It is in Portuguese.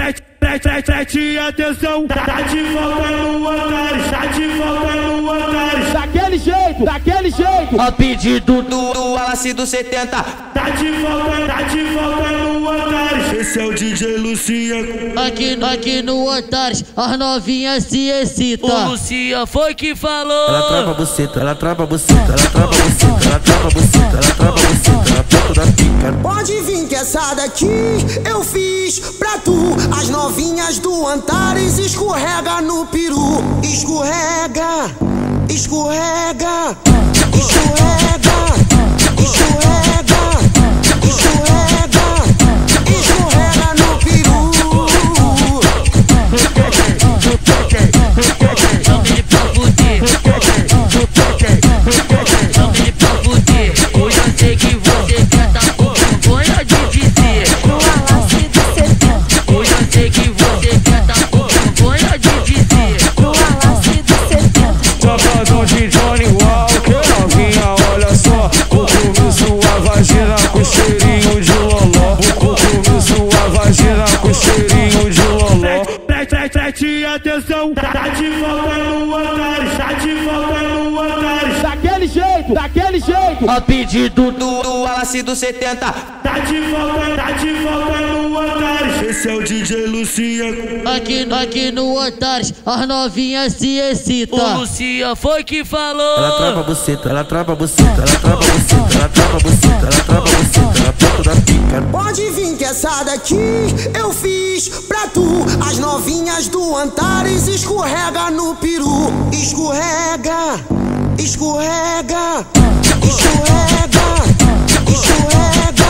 Preste atenção, tá de volta no Antares, tá de volta no Antares. Daquele jeito. A pedido do Wallace do 70. Tá de volta no Antares. Esse é o DJ Luciano. Aqui no Antares, as novinhas se excitam. O Lucia foi que falou. Ela trava a buceta, ela trava a buceta, ela trava a buceta, ela trava a buceta, ela trava a buceta, ela toca da pica. Pode vir que essa daqui eu fiz pra tu. As novinhas do Antares escorrega no peru. Escorrega, escorrega, escorrega, escorrega, escorrega, escorrega no peru. Chame ele pra fuder. Chame ele pra fuder. Hoje eu sei que você quer tá com vergonha de dizer. No Wallace do 70. Hoje eu sei que você quer tá com vergonha de dizer. No Wallace do 70. Safadão de Johnny Walker, novinha, olha só. Vou comer sua vagina com cheirinho de loló. Vou comer sua vagina com cheirinho de loló. Preste atenção, tá de volta no Antares, tá de volta no Antares. Daquele jeito. A pedido do Wallace do 70. Tá de volta no Antares. Esse é o DJ Luciano. Aqui no Antares, as novinhas se excitam. O Lucia foi que falou. Ela trava a buceta, ela trava a buceta, ela trava a buceta, ela trava a buceta, ela trava a buceta, ela toca da pica. Pode vir que essa daqui eu fiz pra tu. As novinhas do Antares escorrega no peru. Escorrega, escorrega, escorrega, escorrega.